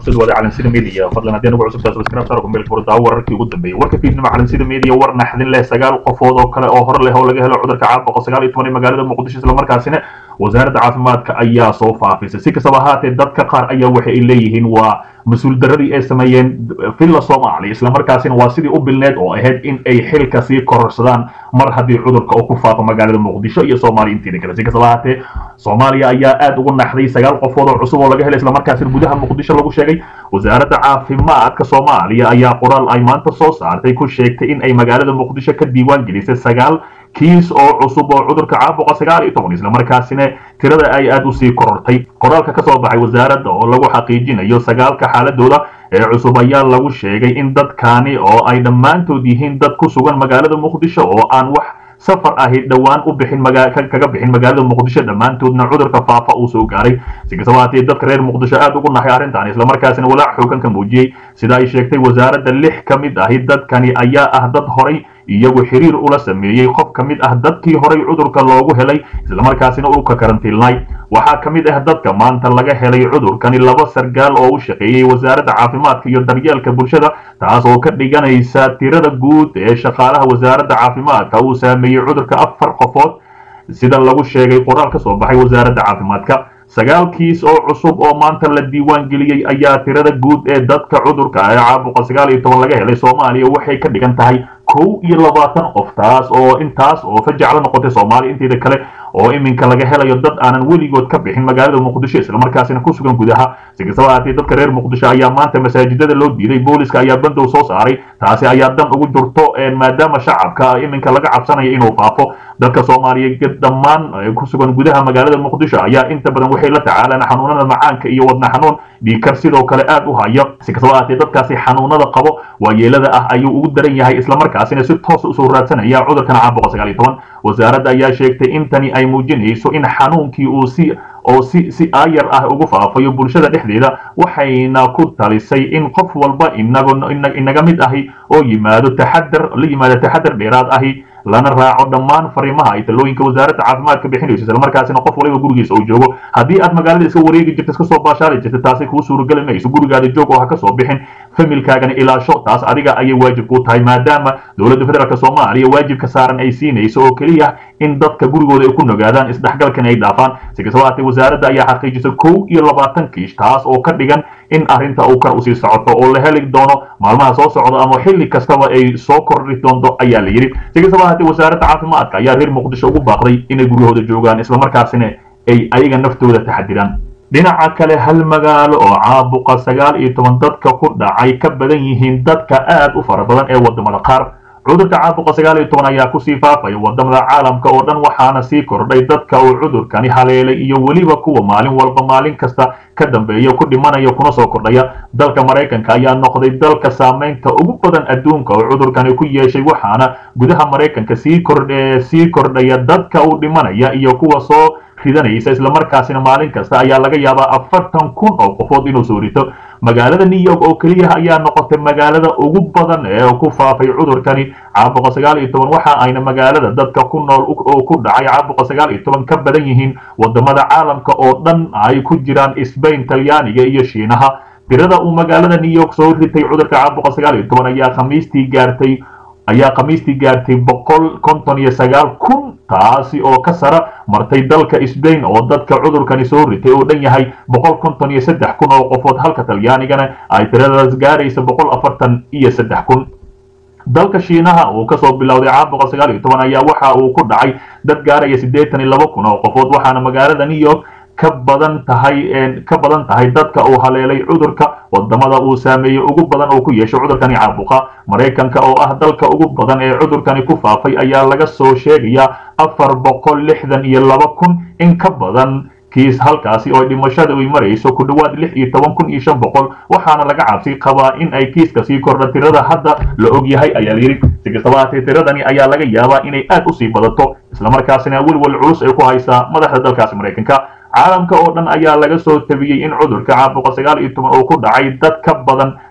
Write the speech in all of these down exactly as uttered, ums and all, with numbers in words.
kusoo wada calansida media fadlan hadii nagu cusub subscribe saaro kumeel furada wararkii ugu dambeeyay warka fiidnimo calansida media war naxdin leh sagaal qofood oo kale oo hor leh oo laga helo cudurka caabuqa sagaal iyo toban magaalada muqdisho isla markaasina wasaaradda caafimaadka ayaa soo faafisay si kastaba haatee dadka qaar ayaa waxa ay leeyihiin waa مسؤول درري اسميين في الصومالي اسلام مركزين واسدي وبالنت او اهد ان اي حلكه سي كورسدان مر هدي cudurka oo ku faafo magaalada muqdisho iyo Soomaali intii kale si kasalaate Soomaaliya ayaa aad ugu naxday sagaal qofood oo cusub oo laga helay isla markaasina gudaha muqdisho lagu sheegay wasaaradda caafimaadka Soomaaliya ayaa qoraal ay maanta soo saartay ku sheegtay in ay magaalada muqdisho ka diiwaan gelisay sagaal kiis oo cusub oo cudurka caabuqa sagaal iyo toban isla markaasina tirada ay aad u sii korortay qoraalka ka soo baxay wasaaradda oo lagu xaqiijinayo sagaalka xaaladooda ee cusub ayaa lagu sheegay in dadkani oo ay dhammaantood yihiin dad ku sugan magaalada muqdisho oo aan wax safar ahi dhawaan u bixin magaalada kaga bixin magaalada muqdisho dhammaantoodna cudurka faafa uu soo gaaray si kastaba haatee dadka reer muqdisho aad ugu naxay arrintan isla markaasina walaac xoogan ka muujiyay sida ay sheegtay wasaaradda lix ka mid ah dadkani ayaa ah dad horay iyagu xiriir ula sameeyay qof ka mid ah dadkii horay cudurka loogu helay isla markaasina uu ka karantiilnay waxa ka mid ah dadka maanta laga helay cudurkani laba sargaal oo u shaqeeyay wasaaradda caafimaadka iyo daryeelka bulshada taas oo ka dhiganaysa tirada guud ee shaqaalaha wasaaradda caafimaadka uu saameeyay cudurka afar qofood sida lagu sheegay qoraal ka soo baxay wasaaradda caafimaadka sagaal kiis oo cusub oo maanta la diiwaan geliyay ayaa tirada guud ee dadka cudurka ee caabuqa sagaal iyo toban laga helay Soomaaliya waxay ka dhigan tahay kow iyo labaatan qof taas oo intaas oo fajacla noqotay Soomaaliya inteeda kale oo iminka laga helayo dad aanan weligood ka bixin magaalada muqdisho isla markaasina ku sugan gudaha si kastaba haatee dadka reer muqdisho ayaa maanta masaajidada loo diiday booliska ayaa bandow soo saaray taasi ayaa dan ugu jirto maadaama shacabka iminka laga cabsanayo inuu faafo dadka Soomaaliyeed dhammaan ku sugan gudaha magaalada muqdisho ayaa inta badan waxay la tacaalaan xanuunada macaanka iyo wadna xanuun dhiikar sidoo kale aad u haya si kastaba haatee dadkaasi xanuunada qabo waayeelada ah ayuu ugu daran yahay isla markaasina si toos u soo raadsanaya cudurkan caabuqa sagaal iyo toban wasaaradda ayaa sheegtay in tani ay muujinayso in xanuunkii uu si oo si si ayar ah ugu faafayo bulshada dhexdeeda waxayna ku talisay in qof walba inaga inaga mid ahi oo yimaado taxadar la yimaado taxadar dheeraad ahi lana raaco dhammaan fariimaha ay talooyinka wasaaradda caafimaadka bixinayso isla markaasina qof waliba gurigiisa uu joogo haddii aad magaalada iska wareegi jirto iska soo baashaali jirto taasi kuu suuragali mayso gurigaada joog oo ha ka soo bixin familkaagana ilaasho taas adiga ayay waajib ku tahay maadaama dowladda federaalka Soomaaliya waajibka saaran ay siinayso oo kaliya in dadka gurigooda ay ku nogaadaan isdhaxgalkan ay dhaafaan si kastaba haatee wasaaradda ayaa xaqiijisay kow iyo labaatan kiis taas oo ka dhigan in arrinta uu kor u sii socoto oo la heli doono maalmaha soo socda ama xilli kastaba ay soo kordhi doonto ayaa la yiri si kastaba haatee wasaaradda caafimaadka ayaa reer muqdisho ugu baaqday inay gurigooda joogaan isla markaasina ay ayaga naftooda taxadiraan dhinaca kale hal magaalo oo caabuqa sagaal iyo toban dadka ku dhacay ka badan yihiin dadka aad u fara badan ee wadamada qaar cudurka caabuqa sagaal iyo toban ayaa ku sii faafaya wadamada caalamka oo dhan waxaana sii kordhay dadka uu cudurkani haleelay iyo weliba kuwa maalin walba maalin kasta ka dambeeya ku dhimanaya kuna soo kordhaya dalka Mareykanka ayaa noqday dalka saameynta ugu badan adduunka oo cudurkani ku yeeshay waxaana gudaha Mareykanka sii kordhay sii kordhaya dadka uu dhimanaya iyo kuwa soo ridanaysa isla markaasina maalin kasta ayaa laga yaabaa afartan kun oo qofood inuu soo rito magaalada New York oo kaliya ayaa noqotay magaalada ugu badan ee ku faafay cudurkani caabuqa sagaal iyo toban waxa ayna magaalada dadka ku nool oo ku dhacay caabuqa sagaal iyo toban ka badan yihiin wadamada caalamka oo dhan ay ku jiraan Spain Talyaaniga iyo Shiinaha tirada uu magaalada New York soo ritay cudurka caabuqa sagaal iyo toban ayaa khamiistii gaartay ayaa khamiistii gaartay boqol konton iyo sagaal kun taasi oo ka sara martay dalka Spain oo dadka cudurkani soo ritay oo dhan yahay boqol konton iyo saddex kun oo qofood halka Talyaanigana ay tiradaas gaaraysa boqol afartan iyo saddex kun dalka Shiinaha oo ka soo bilowday caabuqa sagaal iyo toban ayaa waxa uu ku dhacay dad gaaraya siddeetan iyo laba kun oo qofood waxaana magaalada New York ka badan tahay ka badan tahay dadka uu haleelay cudurka wadamada uu saameeyay ugu badan oo ku yeeshay cudurkani caabuqa Mareykanka oo ah dalka ugu badan ee cudurkani ku faafay ayaa laga soo sheegaya afar boqol lixdan iyo laba kun in ka badan kiis halkaasi oo dhimashada ay marayso ku dhawaad lix iyo toban kun iyo shan boqol waxaana laga cabsi qabaa in ay kiiska sii kordha tirada hadda la og yahay ayaa la yiri si kastaba haatee tiradani ayaa laga yaabaa inay aad u sii badato isla markaasina welwel culus ay ku haysaa madaxda dalkaasi Mareykanka caalamka oo dhan ayaa laga soo tabiyay in cudurka caabuqa sagaal iyo toban oo ku dhacay dad ka badan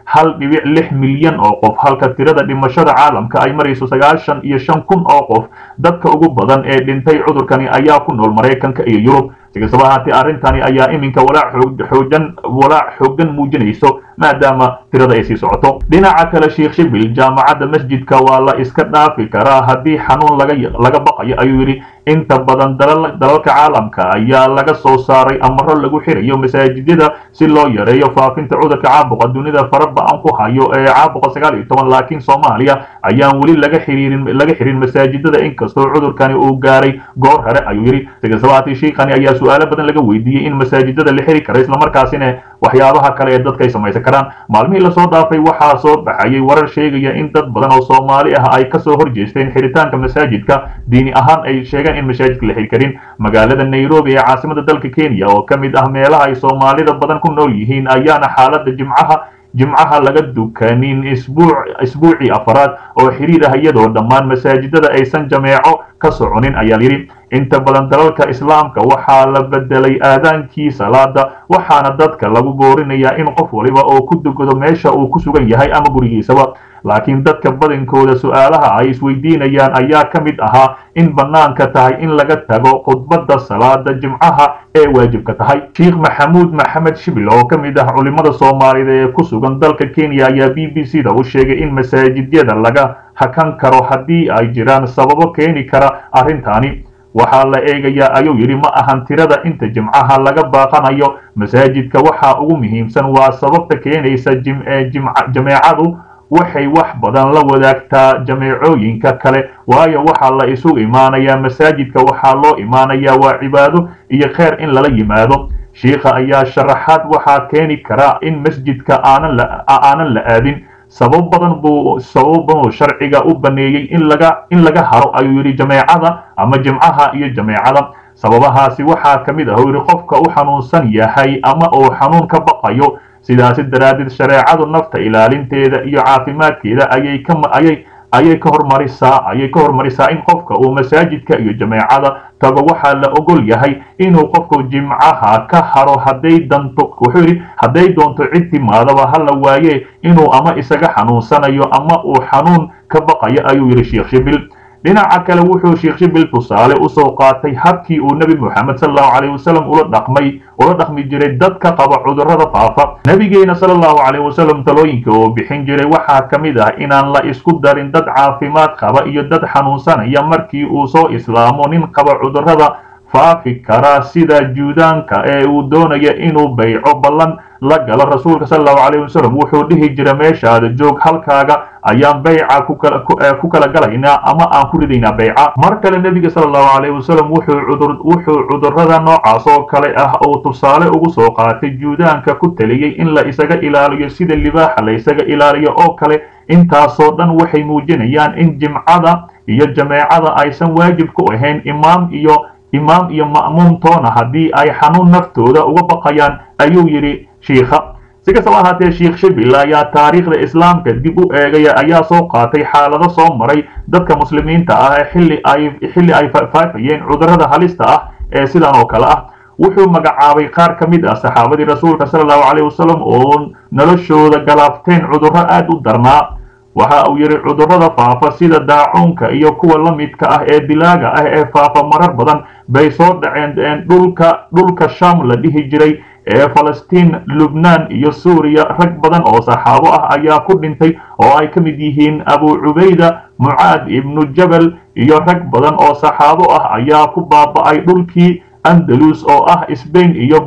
hal dhibic lix milyan oo qof halka tirada dhimashada caalamka ay marayso sagaashan iyo shan kun oo qof dadka ugu badan ee dhintay cudurkani ayaa ku nool Mareykanka iyo Yurub sigasaba haatee arrintani ayaa iminka walaac xoogan walaac xoogan muujinayso maadaama tirada ay sii socoto dhinaca kale Sheikh Shibil jaamacadda masjidka waa la iska dhaafi karaa haddii xanuun laga laga baqayo ayuu yiri inta badan dalalka caalamka ayaa laga soo saaray amaro lagu xirayo masaajidada si loo yareeyo faafinta cudurka caabuqa dunida faraba'an ku hayo ee caabuqa sagaal iyo toban laakiin Soomaaliya ayaan wali laga xiriirin laga xirin masaajidada inkastoo cudurkani uu gaaray goor hore ayuu yiri sigasaba haatee sheekani ayaa su'aalo badan laga weydiiyay in masaajidada la xiri karo isla markaasina waxyaabaha kale ee dadka ay samaysan karaan maalmihii la soo dhaafay waxaa soo baxayay warar sheegaya in dad badan oo Soomaali ah ay ka soo horjeesteen xiritaanka masaajidka diini ahaan ay sheegeen in masaajidka la xiri karin magaalada Nairobi ee caasimada dalka Kenya oo kamid ah meelaha ay Soomaalida badan ku nool yihiin ayaana xaaladda jimcaha jimcaha laga dukanin isbuuc isbuuci afraad oo xiriir ah iyadoo dhammaan masaajidada aysan jameeco ka soconin ayaa yiri inta badan dalalka islaamka waxaa la bedelay aadaankii salaada waxaana dadka lagu boorinayaa in qof waliba oo ku dugado meesha uu ku sugan yahay ama gurigiisaba laakiin dadka badankooda su'aalaha ay isweydiinayaan ayaa ka mid ahaa in banaanka tahay in laga tago khudbadda salaada jimcaha ee waajibka tahay Sheikh Maxamuud Maxamed Shibil oo ka mid ah culimada Soomaaliyeed ee ku sugan dalka Kenya ayaa B B C da u sheegay in masaajidada laga hakan karo haddii ay jiraan sababo keeni kara arrintani waxaa la eegayaa ayuu yiri ma ahan tirada inta jimcaha laga baaqanayo masaajidka waxa ugu muhiimsan waa sababta keenaysa jameecadu waxay wax badan la wadaagtaa jameecooyinka kale waayo waxa la isugu imaanayaa masaajidka waxa loo imaanayaa waa cibaado iyo khayr in lala yimaado sheekha ayaa sharaxaad waxa keeni kara in masjidka aanan la aanan la aadin sabab badan buu sabab badan sharciga u baneeyay in laga in laga haro ayuu yiri jameecada ama jimcaha iyo jameecada sababahaasi waxa kamid ah yiri qofka u xanuunsan yahay ama oo xanuun ka baqayo sidaas daraadid shareecadu nafta ilaalinteeda iyo caafimaadkeeda ayay ka ayay ayay ka hormarisaa ayay ka hormarisaa in qofka uu masaajidka iyo jameecada tago waxa la ogol yahay inuu qofku jimcaha ka haro haday danto wuxuu yiri haday doonto cid timaadaba hal waaye inuu ama isaga xanuunsanayo ama uu xanuun ka baqayo ayuu yiri Sheikh Shibil dhinaca kale wuxuu Sheikh Shibil tusaale u soo qaatay habkii uu Nabi Muhammad sallallahu alayhi wasallam ula dhaqmay ula dhaqmi jiray dadka qaba cudurrada faafa nabigeena sallallahu alayhi wasallam talooyinka oo bixin jiray waxa kamid ah inaan la isku darin dad caafimaad qaba iyo dad xanuunsanaya markii uu soo islaamo nin qaba cudurrada faafi kara sida juudaanka ee uu doonayo inuu bayco ballan la galo rasuulka sallallahu alayhi wasallam wuxuu dhihi jiray meeshaada joog halkaaga ayaan bayca ku kala ku kala galaynaa ama aan ku ridaynaa bayca mar kale nabiga sallallahu alayhi wasallam wuxuu cudur wuxuu cudurrada noocaas oo kale ah oo tusaale ugu soo qaatay juudaanka ku taliyay in la isaga ilaaliyo sida libaaxa la isaga ilaaliyo oo kale intaasoo dhan waxay muujinayaan in jimcada iyo jameecada aysan waajib ku ahayn imaam iyo imaam iyo ma'muum toona haddii ay xanuun naftooda uga baqayaan ayuu yiri sheekha sigasaba haatee Sheikh Shibil ayaa taariikhda islaamka dib u eegaya ayaa soo qaatay xaalado soo maray dadka muslimiinta ah ee xilli ay xilli ay faafayeen cudurrada halista ah ee sidan oo kale ah wuxuu magacaabay qaar ka mid ah saxaabadii rasuulka sallallahu alayhi wasallam oo noloshooda galaafteen cudurro aad u darnaa waxa uu yiri cudurrada faafa sida daacuunka iyo kuwa la midka ah ee dilaaga ah ee faafa marar badan bay soo dhaceen dhulka dhulka Sham la dhihi jiray ee Palestine Lubnaan iyo Suuriya rag badan oo saxaabo ah ayaa ku dhintay oo ay ka mid yihiin Abu Ubayda Mu'aad ibn Jabal iyo rag badan oo saxaabo ah ayaa ku baaba'ay dhulkii Andalus oo ah Spain iyo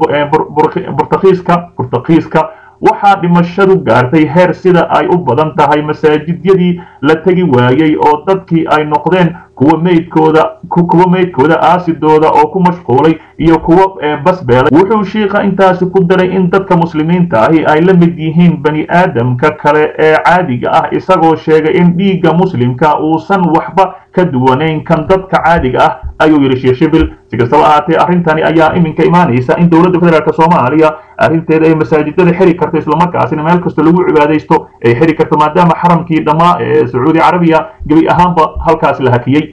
Portugiiska Portugiiska waxaa dhimashadu gaartay heer sida ay u badan tahay masaajidyadii la tagi waayay oo dadkii ay noqdeen kuwa meydkooda kuwa meydkooda aasidooda oo ku mashquulay iyo kuwa basbeelay wuxuu sheekha intaas ku daray in dadka muslimiinta ahi ay la mid yihiin bani aadamka kale ee caadiga ah isagoo sheegay in dhiigga muslimka uusan waxba ka duwanayn kan dadka caadiga ah ayuu yiri Sheikh Shibil sikastaba ahaatee arrintani ayaa iminka imaanaysa in dowladda federaalka Soomaaliya arrinteeda ay masaajidada xiri karto isla markaasina meel kasta lagu cibaadeysto ay xiri karto maadaama xaramkii dhamaa ee Saudi Arabia gabi ahaanba halkaas la hakiyay